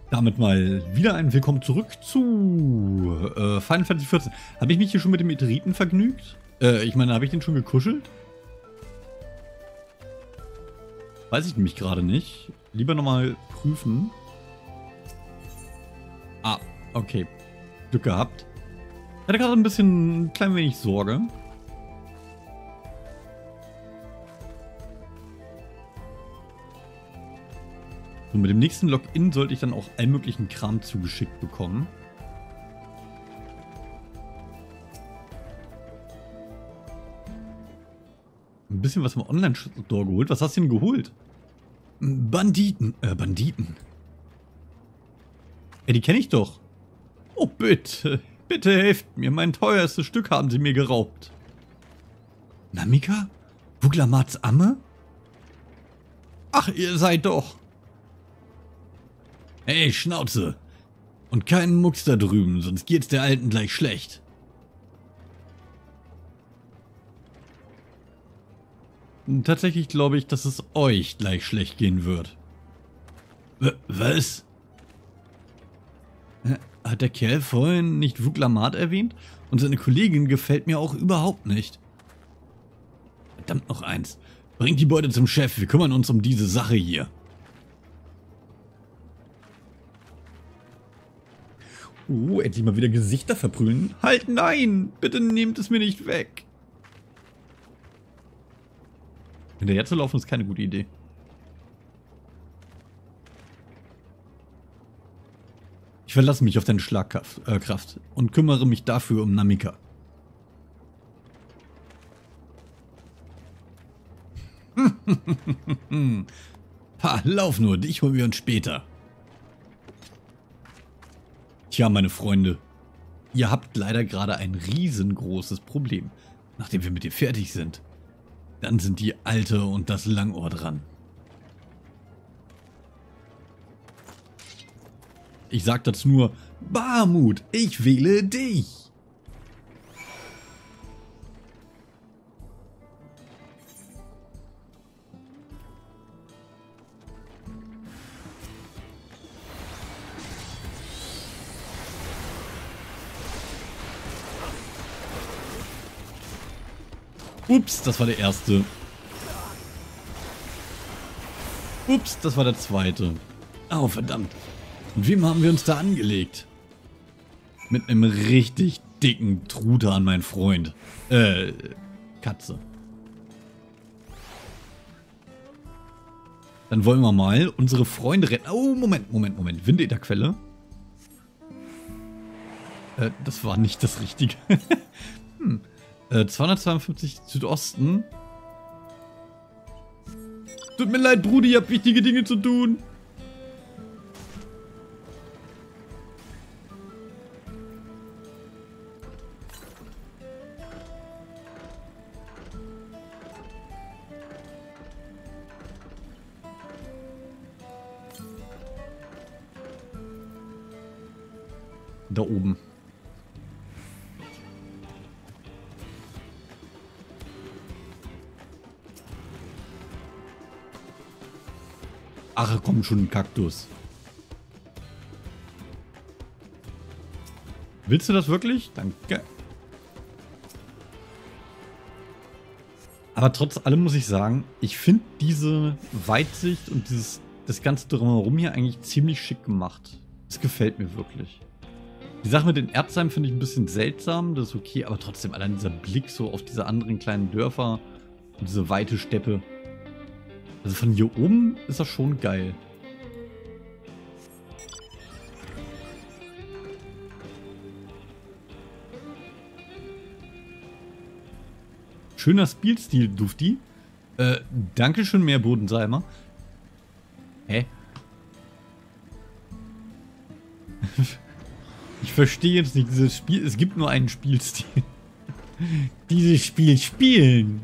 Damit mal wieder ein Willkommen zurück zu Final Fantasy XIV. Habe ich mich hier schon mit dem Meteoriten vergnügt? Ich meine, habe ich den schon gekuschelt? Weiß ich nämlich gerade nicht. Lieber nochmal prüfen. Ah, okay. Glück gehabt. Ich hatte gerade ein klein wenig Sorge. Und mit dem nächsten Login sollte ich dann auch allen möglichen Kram zugeschickt bekommen. Ein bisschen was vom Online-Store geholt. Was hast du denn geholt? Banditen. Banditen. Ja, die kenne ich doch. Oh, bitte. Bitte helft mir. Mein teuerstes Stück haben sie mir geraubt. Namika? Wuglamats Amme? Ach, ihr seid doch. Hey, Schnauze! Und keinen Mucks da drüben, sonst geht's der Alten gleich schlecht. Tatsächlich glaube ich, dass es euch gleich schlecht gehen wird. Was? Hat der Kerl vorhin nicht Wuglamat erwähnt? Und seine Kollegin gefällt mir auch überhaupt nicht. Verdammt noch eins. Bringt die Beute zum Chef, wir kümmern uns um diese Sache hier. Endlich mal wieder Gesichter verprügeln. Halt, nein! Bitte nehmt es mir nicht weg. Hinterher zu laufen ist keine gute Idee. Ich verlasse mich auf deine Schlagkraft und kümmere mich dafür um Namika. Ha, lauf nur, dich holen wir uns später. Tja, meine Freunde, ihr habt leider gerade ein riesengroßes Problem. Nachdem wir mit dir fertig sind, dann sind die Alte und das Langohr dran. Ich sag dazu nur, Bahamut, ich wähle dich. Ups, das war der erste. Ups, das war der zweite. Oh, verdammt. Und wem haben wir uns da angelegt? Mit einem richtig dicken Truthahn, mein Freund. Katze. Dann wollen wir mal unsere Freunde retten. Oh, Moment. Windäderquelle. Das war nicht das Richtige. 252 Südosten. Tut mir leid, Brudi, ihr habt wichtige Dinge zu tun. Da oben. Ach komm schon, ein Kaktus. Willst du das wirklich? Danke. Aber trotz allem muss ich sagen, ich finde diese Weitsicht und das ganze Drumherum hier eigentlich ziemlich schick gemacht. Das gefällt mir wirklich. Die Sache mit den Erzheimen finde ich ein bisschen seltsam, das ist okay, aber trotzdem allein dieser Blick so auf diese anderen kleinen Dörfer und diese weite Steppe. Also von hier oben ist das schon geil. Schöner Spielstil, Dufti. Dankeschön, mehr Bodensalmer. Hä? Ich verstehe jetzt nicht dieses Spiel. Es gibt nur einen Spielstil. Dieses Spiel spielen.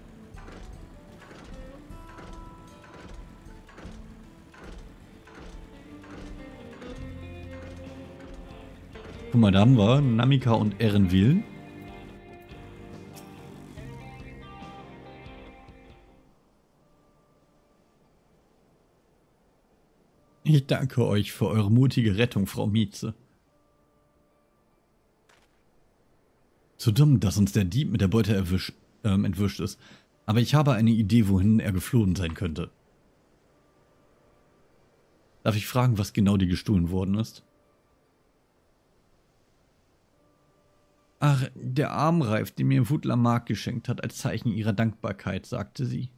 Guck mal, da haben wir Namika und Erenville. Ich danke euch für eure mutige Rettung, Frau Mieze. Zu dumm, dass uns der Dieb mit der Beute entwischt ist. Aber ich habe eine Idee, wohin er geflohen sein könnte. Darf ich fragen, was genau dir gestohlen worden ist? Ach, der Armreif, den mir Wut Lamarck geschenkt hat, als Zeichen ihrer Dankbarkeit, sagte sie.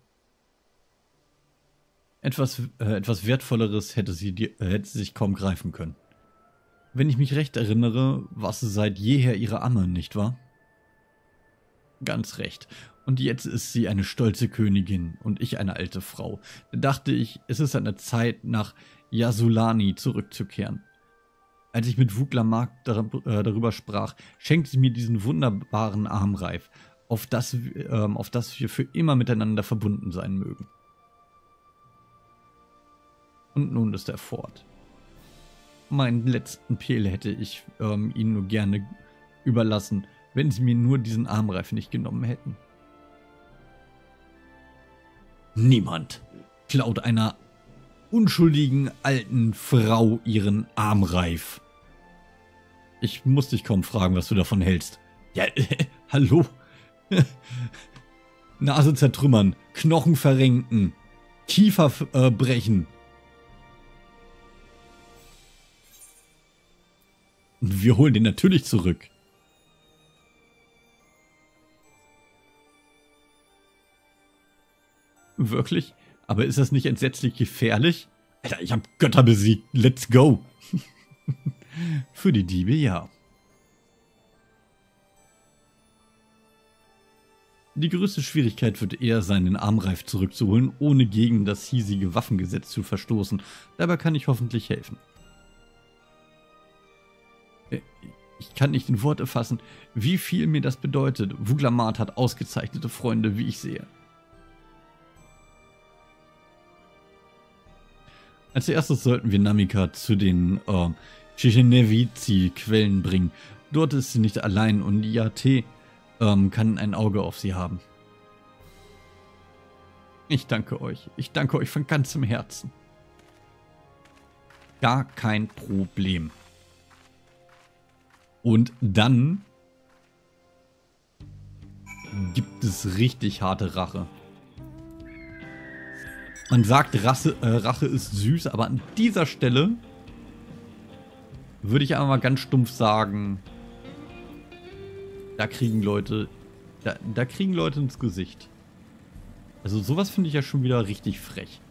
Etwas Wertvolleres hätte sie sich kaum greifen können. Wenn ich mich recht erinnere, war sie seit jeher ihre Amme, nicht wahr? Ganz recht. Und jetzt ist sie eine stolze Königin und ich eine alte Frau. Da dachte ich, es ist an der Zeit, nach Yasulani zurückzukehren. Als ich mit Wut Lamarck darüber sprach, schenkte sie mir diesen wunderbaren Armreif, auf das wir für immer miteinander verbunden sein mögen. Und nun ist er fort. Meinen letzten Peel hätte ich ihnen nur gerne überlassen, wenn sie mir nur diesen Armreif nicht genommen hätten. Niemand klaut einer unschuldigen alten Frau ihren Armreif. Ich muss dich kaum fragen, was du davon hältst. Ja, hallo? Nase zertrümmern, Knochen verrenken, Kiefer brechen. Wir holen den natürlich zurück. Wirklich? Aber ist das nicht entsetzlich gefährlich? Alter, ich hab Götter besiegt. Let's go. Für die Diebe, ja. Die größte Schwierigkeit wird eher sein, den Armreif zurückzuholen, ohne gegen das hiesige Waffengesetz zu verstoßen. Dabei kann ich hoffentlich helfen. Ich kann nicht in Worte fassen, wie viel mir das bedeutet. Wut Lamarck hat ausgezeichnete Freunde, wie ich sehe. Als erstes sollten wir Namika zu den Chichenevici-Quellen bringen. Dort ist sie nicht allein und IAT kann ein Auge auf sie haben. Ich danke euch. Ich danke euch von ganzem Herzen. Gar kein Problem. Und dann gibt es richtig harte Rache. Man sagt, Rache ist süß, aber an dieser Stelle würde ich einfach mal ganz stumpf sagen, da kriegen Leute ins Gesicht. Also sowas finde ich ja schon wieder richtig frech.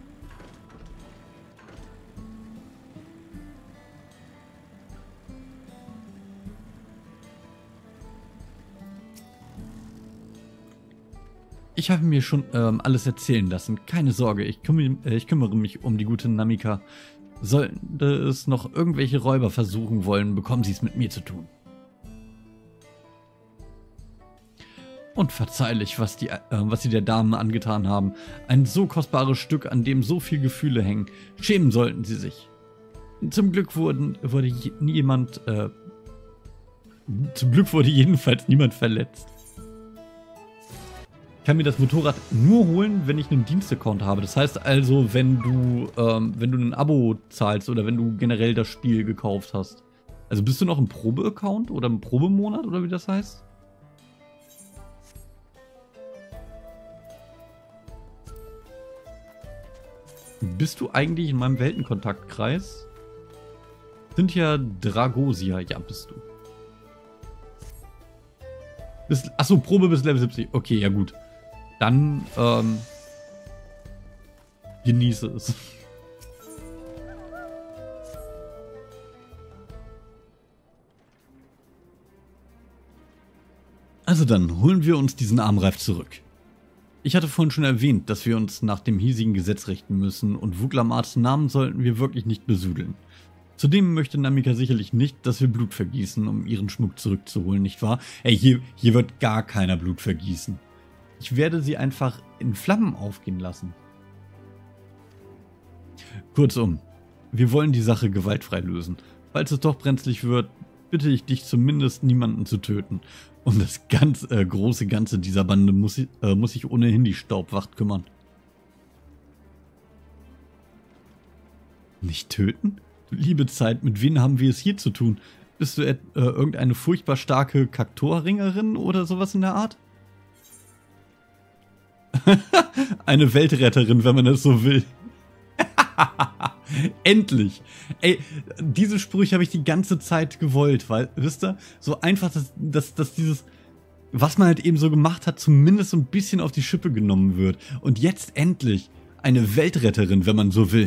Ich habe mir schon alles erzählen lassen. Keine Sorge, ich kümmere mich um die gute Namika. Sollte es noch irgendwelche Räuber versuchen wollen, bekommen sie es mit mir zu tun. Unverzeihlich, was sie der Dame angetan haben. Ein so kostbares Stück, an dem so viel Gefühle hängen. Schämen sollten sie sich. Zum Glück wurde jedenfalls niemand verletzt. Ich kann mir das Motorrad nur holen, wenn ich einen Dienstaccount habe. Das heißt also, wenn du ein Abo zahlst oder wenn du generell das Spiel gekauft hast. Also bist du noch im Probeaccount oder im Probemonat oder wie das heißt? Bist du eigentlich in meinem Weltenkontaktkreis? Sind ja Dragosia. Ja, bist du. Achso, Probe bis Level 70. Okay, ja gut. Dann genieße es. Also dann, holen wir uns diesen Armreif zurück. Ich hatte vorhin schon erwähnt, dass wir uns nach dem hiesigen Gesetz richten müssen und Wut Lamarcks Namen sollten wir wirklich nicht besudeln. Zudem möchte Namika sicherlich nicht, dass wir Blut vergießen, um ihren Schmuck zurückzuholen, nicht wahr? Ey, hier wird gar keiner Blut vergießen. Ich werde sie einfach in Flammen aufgehen lassen. Kurzum, wir wollen die Sache gewaltfrei lösen. Falls es doch brenzlig wird, bitte ich dich zumindest, niemanden zu töten. Um das große Ganze dieser Bande muss sich ohnehin die Staubwacht kümmern. Nicht töten? Du liebe Zeit, mit wem haben wir es hier zu tun? Bist du irgendeine furchtbar starke Kaktorringerin oder sowas in der Art? Eine Weltretterin, wenn man das so will. Endlich! Ey, diese Sprüche habe ich die ganze Zeit gewollt, weil, wisst ihr, so einfach, dass dieses, was man halt eben so gemacht hat, zumindest so ein bisschen auf die Schippe genommen wird. Und jetzt endlich eine Weltretterin, wenn man so will.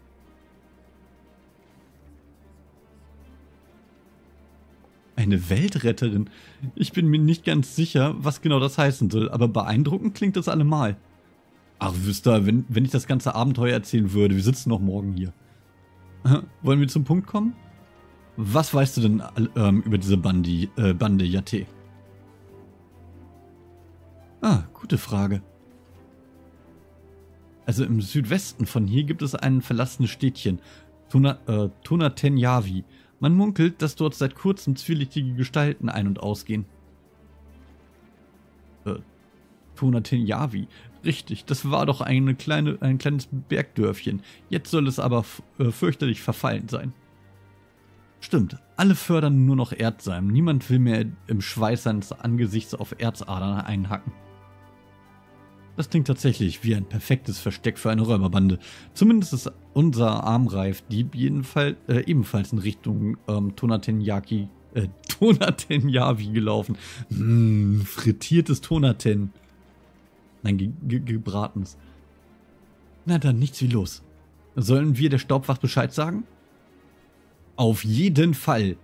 Eine Weltretterin? Ich bin mir nicht ganz sicher, was genau das heißen soll, aber beeindruckend klingt das allemal. Ach, wisst ihr, wenn ich das ganze Abenteuer erzählen würde, wir sitzen noch morgen hier. Wollen wir zum Punkt kommen? Was weißt du denn über diese Bande Yate? Ah, gute Frage. Also im Südwesten von hier gibt es ein verlassenes Städtchen, Tonaten Yavi. Man munkelt, dass dort seit kurzem zwielichtige Gestalten ein- und ausgehen. Tonaten Yavi. Richtig, das war doch ein kleines Bergdörfchen. Jetzt soll es aber fürchterlich verfallen sein. Stimmt, alle fördern nur noch Erdsalm. Niemand will mehr im Schweiß seines Angesichts auf Erzadern einhacken. Das klingt tatsächlich wie ein perfektes Versteck für eine Räuberbande. Zumindest ist unser Armreif-Dieb ebenfalls in Richtung Tonaten Yavi gelaufen. Frittiertes Tonaten. Nein, gebratenes. Na dann, nichts wie los. Sollen wir der Staubwacht Bescheid sagen? Auf jeden Fall.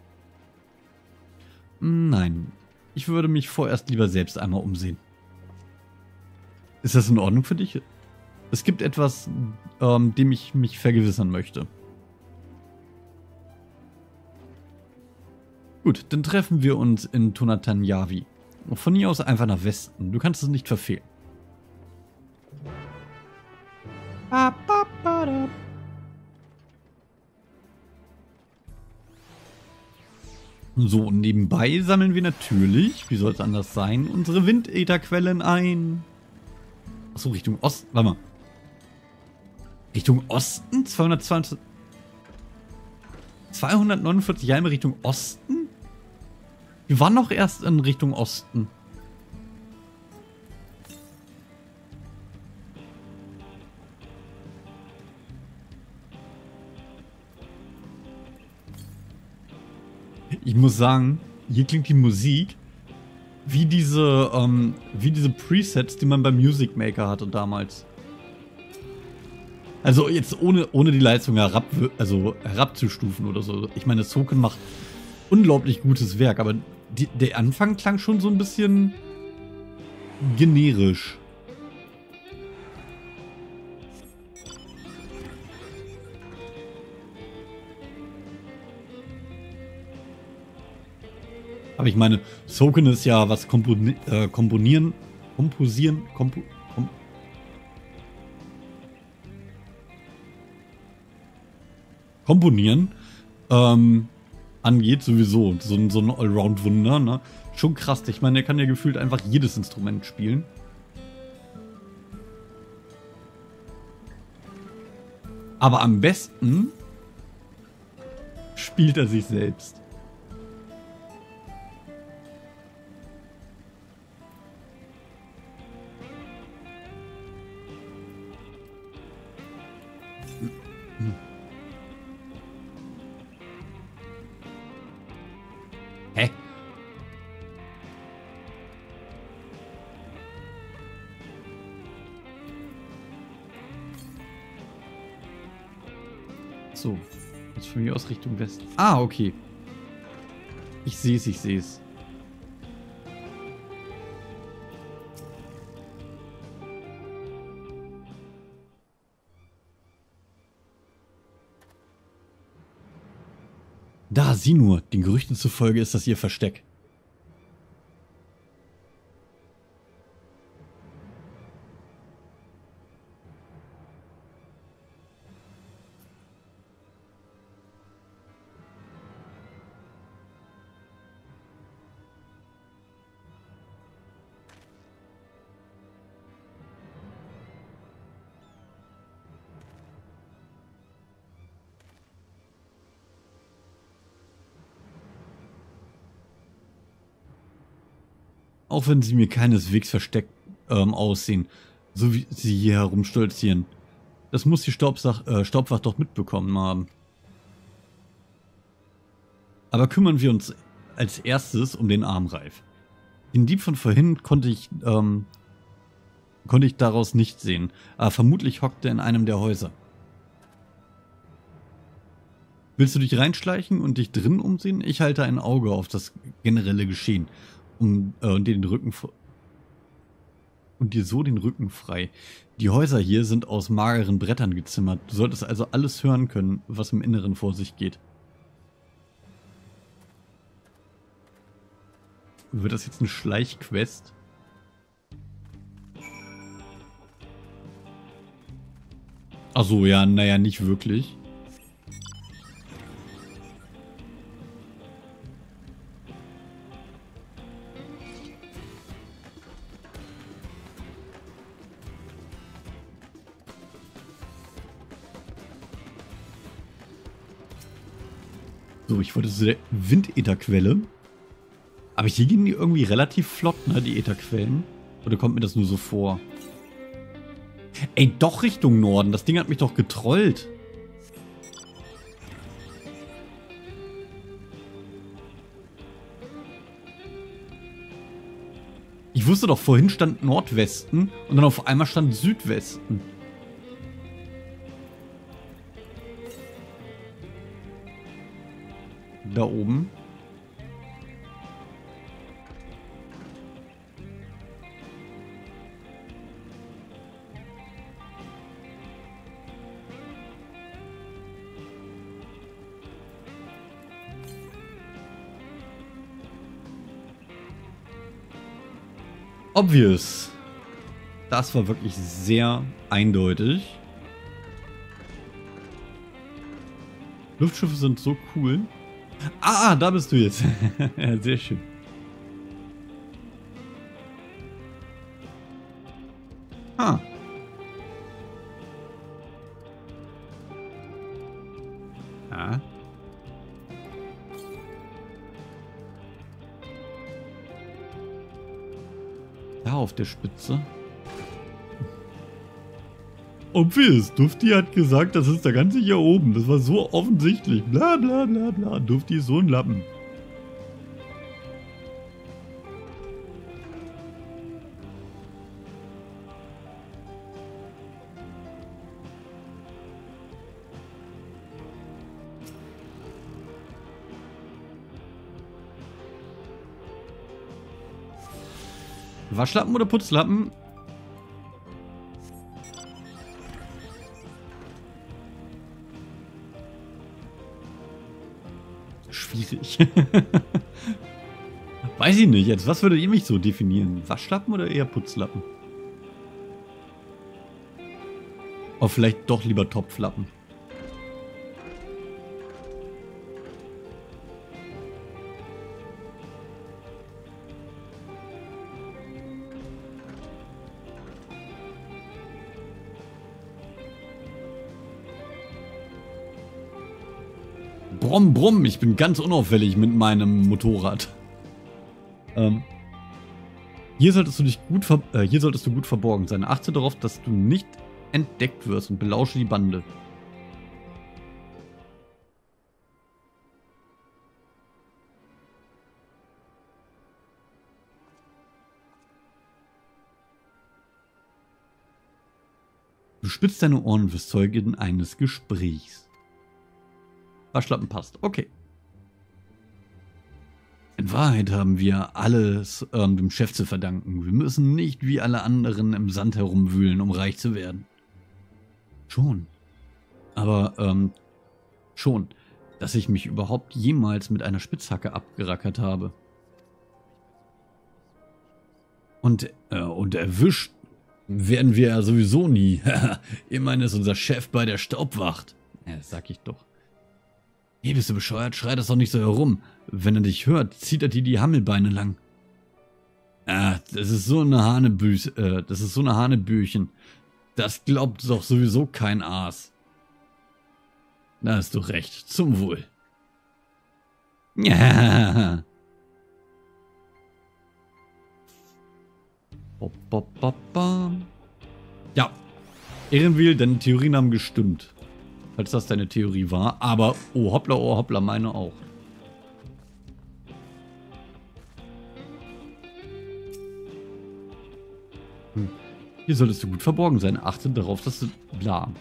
Nein, ich würde mich vorerst lieber selbst einmal umsehen. Ist das in Ordnung für dich? Es gibt etwas, dem ich mich vergewissern möchte. Gut, dann treffen wir uns in Tonaten Yavi. Von hier aus einfach nach Westen. Du kannst es nicht verfehlen. So, nebenbei sammeln wir natürlich, wie soll es anders sein, unsere Windätherquellen ein. Achso, Richtung Osten. Warte mal. Richtung Osten? 249 Jahre Richtung Osten? Wir waren noch erst in Richtung Osten. Ich muss sagen, hier klingt die Musik wie diese Presets, die man beim Music Maker hatte damals. Also jetzt ohne die Leistung herabzustufen oder so. Ich meine, Soken macht unglaublich gutes Werk, aber der Anfang klang schon so ein bisschen generisch. Aber ich meine, Soken ist ja was Komponieren angeht sowieso. So ein Allround-Wunder, ne? Schon krass. Ich meine, er kann ja gefühlt einfach jedes Instrument spielen. Aber am besten spielt er sich selbst. Hä? So, jetzt von mir aus Richtung Westen. Ah, okay. Ich sehe es, ich sehe es. Da, sieh nur, den Gerüchten zufolge ist das ihr Versteck. Auch wenn sie mir keineswegs versteckt aussehen, so wie sie hier herumstolzieren. Das muss die Staubwacht doch mitbekommen haben. Aber kümmern wir uns als erstes um den Armreif. Den Dieb von vorhin konnte ich daraus nicht sehen, aber vermutlich hockt er in einem der Häuser. Willst du dich reinschleichen und dich drinnen umsehen? Ich halte ein Auge auf das generelle Geschehen und dir so den Rücken frei. Die Häuser hier sind aus mageren Brettern gezimmert. Du solltest also alles hören können, was im Inneren vor sich geht. Wird das jetzt eine Schleichquest? Ach so, ja, naja, nicht wirklich. So, ich wollte zu der Windätherquelle. Aber hier gehen die irgendwie relativ flott, ne, die Ätherquellen. Oder kommt mir das nur so vor? Ey, doch Richtung Norden. Das Ding hat mich doch getrollt. Ich wusste doch, vorhin stand Nordwesten und dann auf einmal stand Südwesten. Da oben. Obvious. Das war wirklich sehr eindeutig. Luftschiffe sind so cool. Ah, da bist du jetzt. Ja, sehr schön. Ah. Ah. Da auf der Spitze. Obvious. Dufti hat gesagt, das ist der ganze hier oben. Das war so offensichtlich. Bla bla bla bla. Dufti ist so ein Lappen. Waschlappen oder Putzlappen? Schwierig. Weiß ich nicht jetzt. Was würdet ihr mich so definieren? Waschlappen oder eher Putzlappen? Oh, vielleicht doch lieber Topflappen. Brumm, brumm, ich bin ganz unauffällig mit meinem Motorrad. Hier solltest du gut verborgen sein. Achte darauf, dass du nicht entdeckt wirst und belausche die Bande. Du spitzt deine Ohren und wirst Zeugin eines Gesprächs. Waschlappen passt. Okay. In Wahrheit haben wir alles dem Chef zu verdanken. Wir müssen nicht wie alle anderen im Sand herumwühlen, um reich zu werden. Schon. Aber, schon, dass ich mich überhaupt jemals mit einer Spitzhacke abgerackert habe. Und erwischt werden wir ja sowieso nie. Immerhin ist unser Chef bei der Staubwacht. Ja, das sag ich doch. Hey, bist du bescheuert? Schrei das doch nicht so herum. Wenn er dich hört, zieht er dir die Hammelbeine lang. Ah, das ist so eine Hanebüchen. Das glaubt doch sowieso kein Aas. Da hast du recht. Zum Wohl. Ja. Bop, bop, bop, bam. Ja, Ehrenwil, deine Theorien haben gestimmt. Falls das deine Theorie war. Aber, oh hoppla, meine auch. Hier solltest du gut verborgen sein. Achte darauf, dass du... Bla.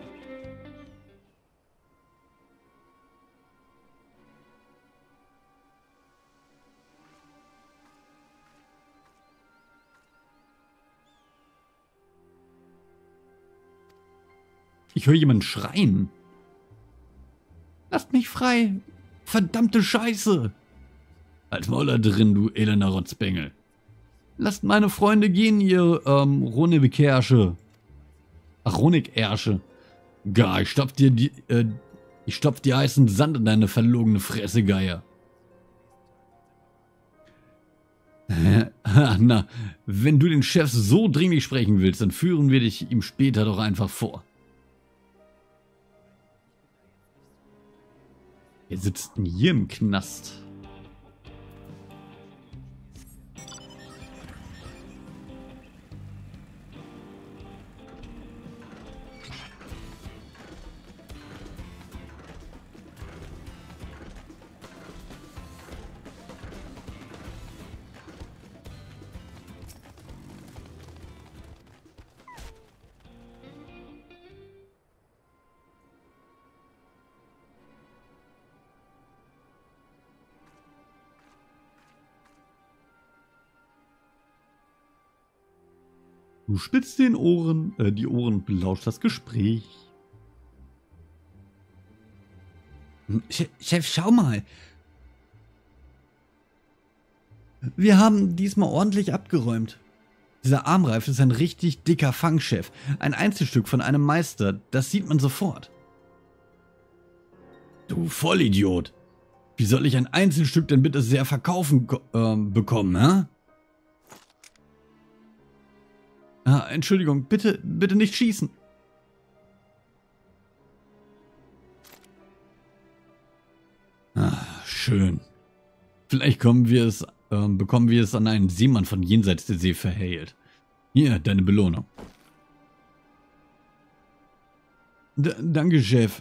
Ich höre jemanden schreien. Lasst mich frei. Verdammte Scheiße. Halt Maul da drin, du elender Rotzbengel. Lasst meine Freunde gehen, ihr, Ronebekersche. Ach, Ronigersche. Gar, ich stopf dir heißen Sand in deine verlogene Fresse, Geier. Na, wenn du den Chef so dringlich sprechen willst, dann führen wir dich ihm später doch einfach vor. Wer sitzt denn hier im Knast? Du spitzt die Ohren und belauscht das Gespräch. Chef, schau mal. Wir haben diesmal ordentlich abgeräumt. Dieser Armreif ist ein richtig dicker Fangchef. Ein Einzelstück von einem Meister. Das sieht man sofort. Du Vollidiot. Wie soll ich ein Einzelstück denn bitte sehr verkaufen bekommen, hä? Ah, Entschuldigung, bitte nicht schießen. Ah, schön. Vielleicht bekommen wir es an einen Seemann von jenseits der See verheilt. Hier, deine Belohnung. Danke, Chef.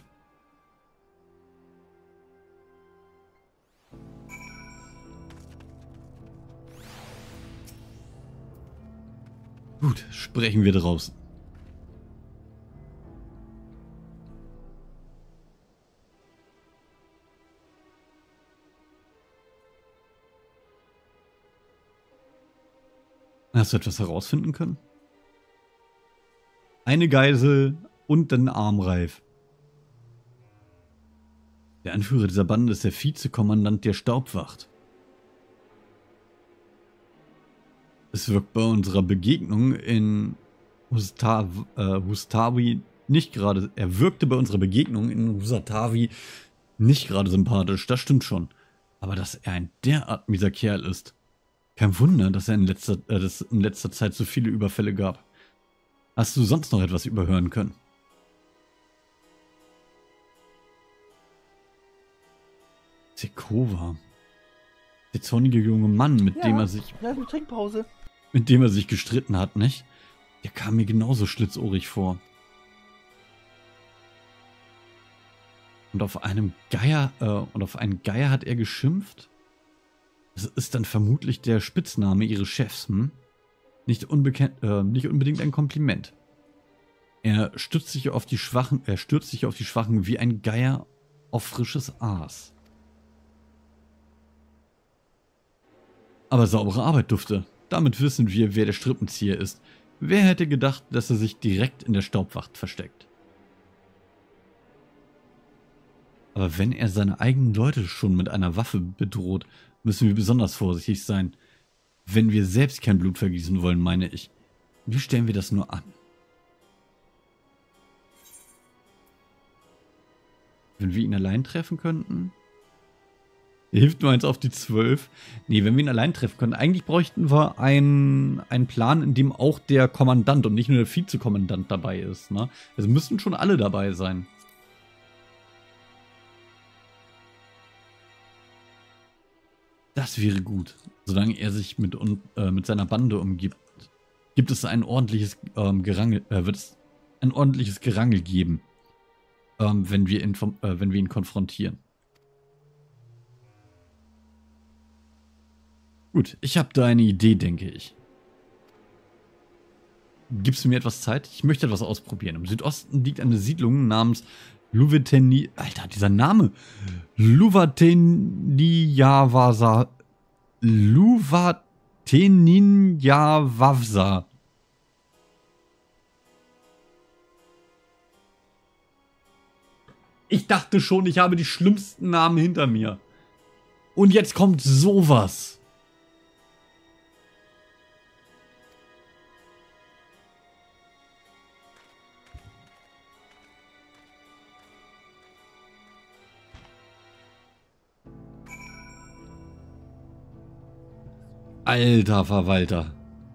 Gut, sprechen wir draußen. Hast du etwas herausfinden können? Eine Geisel und ein Armreif. Der Anführer dieser Bande ist der Vizekommandant der Staubwacht. Es wirkt bei unserer Begegnung in Hustari nicht gerade. Er wirkte bei unserer Begegnung in Hustari nicht gerade sympathisch, das stimmt schon. Aber dass er ein derart mieser Kerl ist. Kein Wunder, dass es in letzter Zeit so viele Überfälle gab. Hast du sonst noch etwas überhören können? Sekova. Der zornige junge Mann, mit dem er sich... Ja, eine Trinkpause. Mit dem er sich gestritten hat, nicht? Der kam mir genauso schlitzohrig vor. Und auf einen Geier hat er geschimpft? Das ist dann vermutlich der Spitzname ihres Chefs, hm? Nicht unbedingt ein Kompliment. Er stürzt sich auf die Schwachen wie ein Geier auf frisches Aas. Aber saubere Arbeit, Dufte. Damit wissen wir, wer der Strippenzieher ist. Wer hätte gedacht, dass er sich direkt in der Staubwacht versteckt? Aber wenn er seine eigenen Leute schon mit einer Waffe bedroht, müssen wir besonders vorsichtig sein. Wenn wir selbst kein Blut vergießen wollen, meine ich. Wie stellen wir das nur an? Wenn wir ihn allein treffen könnten? Hilft nur eins auf die 12. Nee, wenn wir ihn allein treffen können. Eigentlich bräuchten wir einen Plan, in dem auch der Kommandant und nicht nur der Vizekommandant dabei ist. Ne? Also müssten schon alle dabei sein. Das wäre gut. Solange er sich mit seiner Bande umgibt. gibt es ein ordentliches wird es ein ordentliches Gerangel geben, wenn wir ihn konfrontieren. Gut, ich habe da eine Idee, denke ich. Gibst du mir etwas Zeit? Ich möchte etwas ausprobieren. Im Südosten liegt eine Siedlung namens Luvateni... Alter, dieser Name! Luvateniawasa. Luvateniawasa. Ich dachte schon, ich habe die schlimmsten Namen hinter mir. Und jetzt kommt sowas. Alter Verwalter.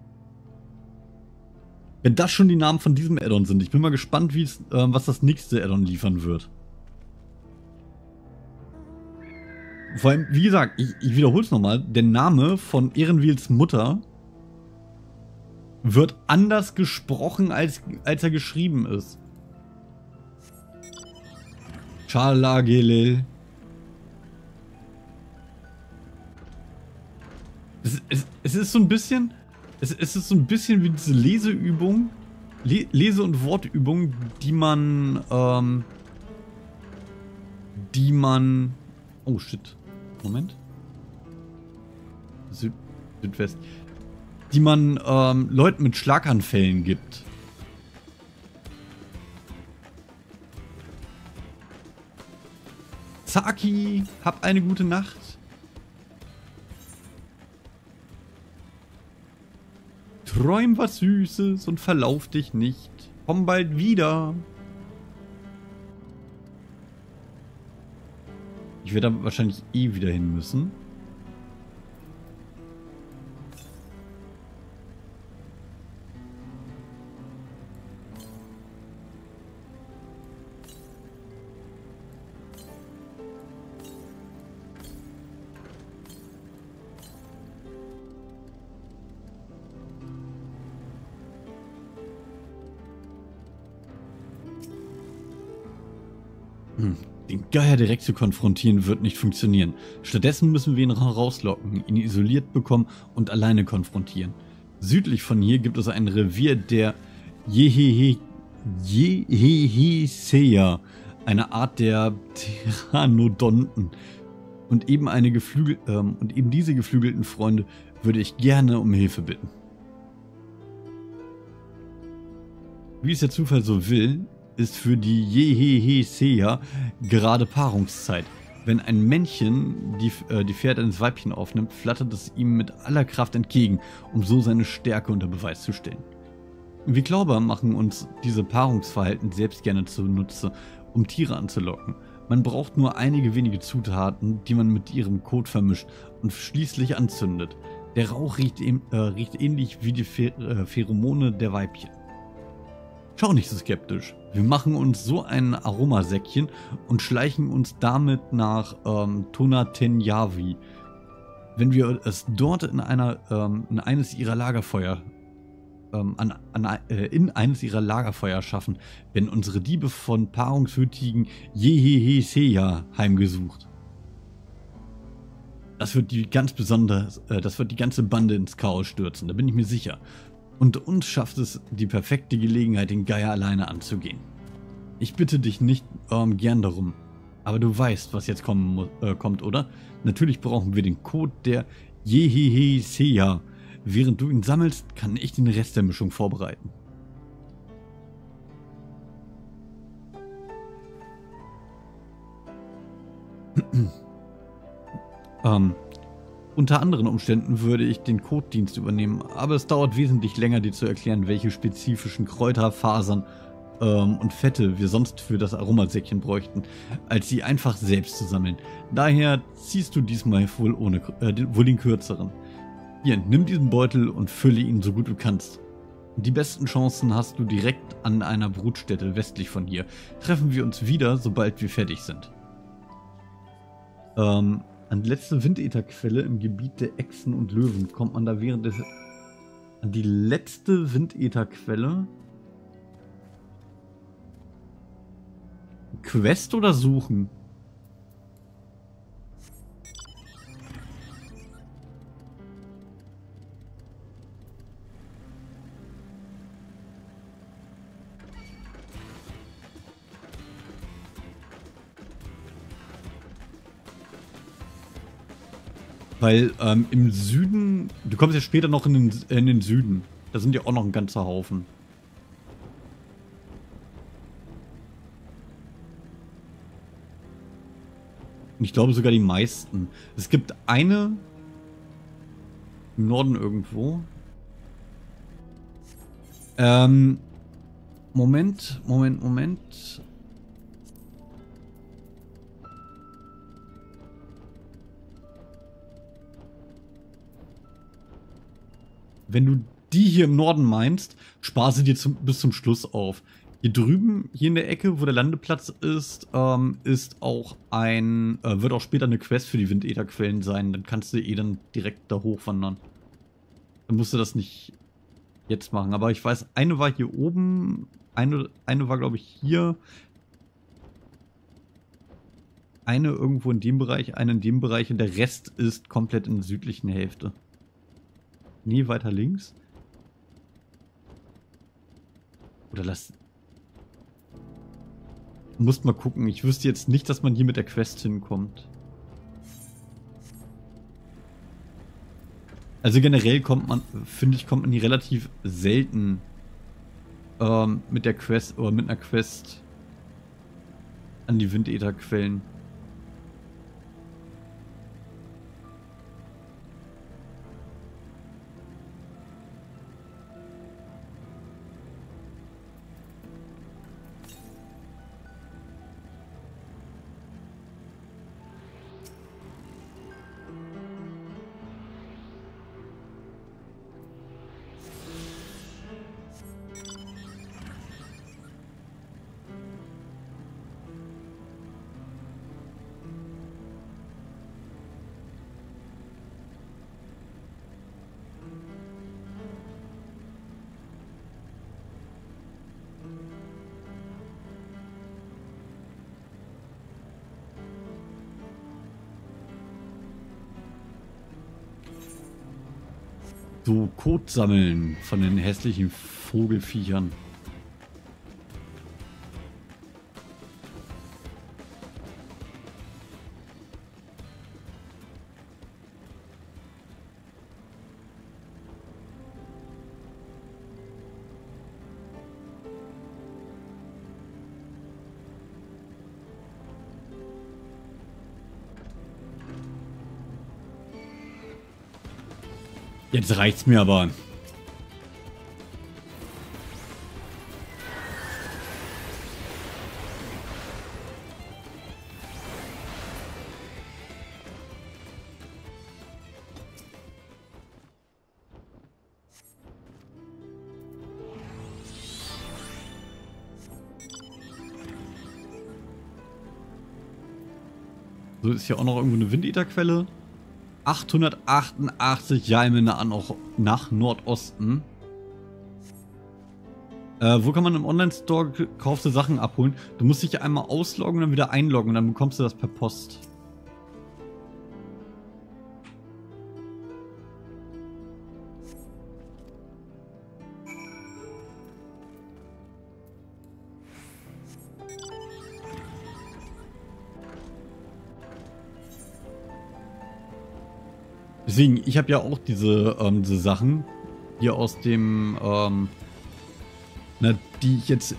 Wenn das schon die Namen von diesem Addon sind. Ich bin mal gespannt, was das nächste Addon liefern wird. Vor allem, wie gesagt, ich wiederhole es nochmal. Der Name von Erenwils Mutter wird anders gesprochen, als er geschrieben ist. Schalagele. Es ist so ein bisschen... Es ist so ein bisschen wie diese Leseübung, Lese- und Wortübung, die man, oh shit, Moment, Südwest, die man, Leuten mit Schlaganfällen gibt. Saki, hab eine gute Nacht. Träum was Süßes und verlauf dich nicht. Komm bald wieder. Ich werde da wahrscheinlich eh wieder hin müssen. Den Geier direkt zu konfrontieren wird nicht funktionieren. Stattdessen müssen wir ihn rauslocken, ihn isoliert bekommen und alleine konfrontieren. Südlich von hier gibt es ein Revier der Jeheheseya, eine Art der Pteranodonten. Und eben diese geflügelten Freunde würde ich gerne um Hilfe bitten. Wie es der Zufall so will, ist für die Jeheheseya gerade Paarungszeit. Wenn ein Männchen die Fährte eines Weibchen aufnimmt, flattert es ihm mit aller Kraft entgegen, um so seine Stärke unter Beweis zu stellen. Wir Glauber machen uns diese Paarungsverhalten selbst gerne zunutze, um Tiere anzulocken. Man braucht nur einige wenige Zutaten, die man mit ihrem Kot vermischt und schließlich anzündet. Der Rauch riecht ähnlich wie die Pheromone der Weibchen. Schau nicht so skeptisch. Wir machen uns so ein Aromasäckchen und schleichen uns damit nach Tonatenyawi. Wenn wir es dort in eines ihrer Lagerfeuer schaffen, werden unsere Diebe von paarungswütigen Jeheheseya heimgesucht. Das wird die ganze Bande ins Chaos stürzen, da bin ich mir sicher. Und uns schafft es die perfekte Gelegenheit, den Geier alleine anzugehen. Ich bitte dich nicht gern darum, aber du weißt, was jetzt kommt, oder? Natürlich brauchen wir den Code der Jeheheseya. Während du ihn sammelst, kann ich den Rest der Mischung vorbereiten. Unter anderen Umständen würde ich den Codedienst übernehmen, aber es dauert wesentlich länger, dir zu erklären, welche spezifischen Kräuter, Fasern und Fette wir sonst für das Aromasäckchen bräuchten, als sie einfach selbst zu sammeln. Daher ziehst du diesmal wohl den kürzeren. Hier, nimm diesen Beutel und fülle ihn so gut du kannst. Die besten Chancen hast du direkt an einer Brutstätte westlich von hier. Treffen wir uns wieder, sobald wir fertig sind. An die letzte Windätherquelle im Gebiet der Echsen und Löwen kommt man da während des... Die letzte Windätherquelle. Quest oder suchen? Weil im Süden, du kommst ja später noch in den Süden. Da sind ja auch noch ein ganzer Haufen. Und ich glaube sogar die meisten. Es gibt eine im Norden irgendwo. Moment. Wenn du die hier im Norden meinst, spar sie dir bis zum Schluss auf. Hier drüben, hier in der Ecke, wo der Landeplatz ist, ist auch wird auch später eine Quest für die Windätherquellen sein. Dann kannst du dann direkt da hochwandern. Dann musst du das nicht jetzt machen. Aber ich weiß, eine war hier oben, eine war, glaube ich, hier. Eine irgendwo in dem Bereich, eine in dem Bereich und der Rest ist komplett in der südlichen Hälfte. Nee, weiter links. Oder lass... Musst mal gucken. Ich wüsste jetzt nicht, dass man hier mit der Quest hinkommt. Also generell kommt man, finde ich, kommt man hier relativ selten mit der Quest oder mit einer Quest an die Windätherquellen. So Kot sammeln von den hässlichen Vogelfiechern. Jetzt reicht's mir aber. So ist hier auch noch irgendwo eine Windätherquelle. 888 Jalmene nach Nordosten. Wo kann man im Online-Store gekaufte Sachen abholen? Du musst dich einmal ausloggen und dann wieder einloggen und dann bekommst du das per Post. Deswegen, ich habe ja auch diese Sachen hier aus dem, die ich jetzt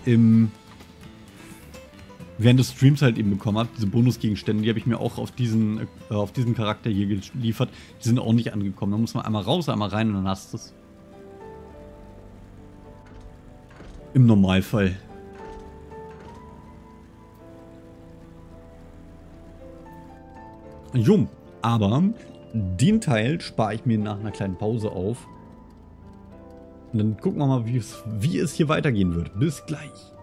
während des Streams halt eben bekommen habe. Diese Bonusgegenstände, die habe ich mir auch auf diesen Charakter hier geliefert. Die sind auch nicht angekommen. Da muss man einmal raus, einmal rein und dann hast du es. Im Normalfall. Jo, aber den Teil spare ich mir nach einer kleinen Pause auf. Und dann gucken wir mal, wie es hier weitergehen wird. Bis gleich.